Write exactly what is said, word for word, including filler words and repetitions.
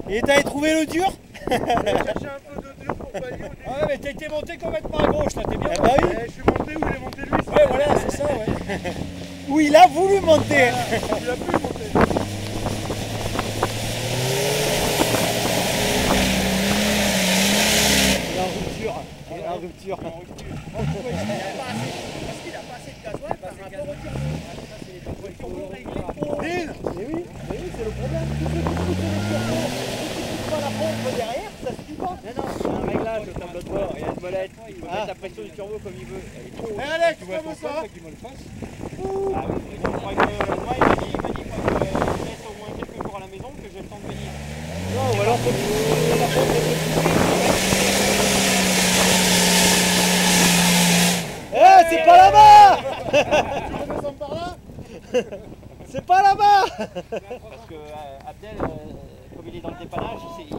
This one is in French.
Et t'avais trouvé le dur? J'ai cherché un peu de dur pour pallier. Ah ouais, mais t'as été monté complètement à gauche là, t'es bien. Ah bah oui. Je suis monté où il est monté lui. Ouais, voilà, c'est ça, ouais. Où il a voulu monter. Il a pu monter. La rupture. La rupture. Parce qu'il a pas assez de gasoil par rapport au turbo. Il faut régler Mais oui, mais oui, c'est le problème. Tous ceux qui poussent les turbos, ceux qui poussent pas la pompe derrière, ça suffit pas. Non, non, c'est un réglage au tableau de bord, il y a une molette, il peut mettre la pression du turbo comme il veut. Elle est trop haute. Eh Alex, Tu vois comment ton ça? pote qui me le fasse. Ah oui, mais donc, moi, il me- moi, il m'a dit, il m'a dit faut que je laisse au moins quelques jours à la maison, que j'ai le temps de venir. Non, ou alors faut que la pompe Eh, c'est pas là-bas. Tu redescends par là? C'est pas là-bas. Parce que euh, Abdel, euh, comme il est dans le dépannage, il sait.